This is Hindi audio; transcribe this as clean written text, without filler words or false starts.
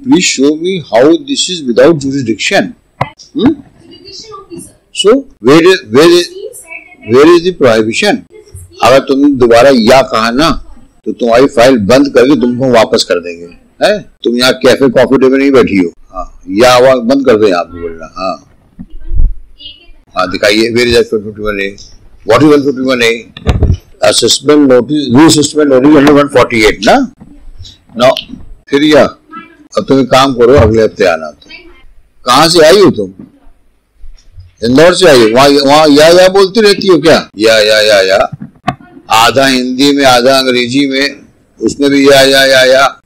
Please show me how this is without jurisdiction. So where is the prohibition? अगर तुमने दोबारा या कहा ना तो तुम्हारी फाइल बंद करके तुमको वापस कर देंगे। है तुम यहाँ कैफे कॉफी डे में नहीं बैठी हो। हाँ या आवाज बंद कर दे आपको बोलना। हाँ हाँ दिखाइए where is 151A, what is 151A? Assessment notice reassessment notice under 148 ना। नो फिर या अब तुम एक काम करो अगले हफ्ते आना। तो कहाँ से आई हो तुम? इंदौर से आई हो? वहाँ या बोलती रहती हो क्या? या आधा हिंदी में आधा अंग्रेजी में, उसमें भी या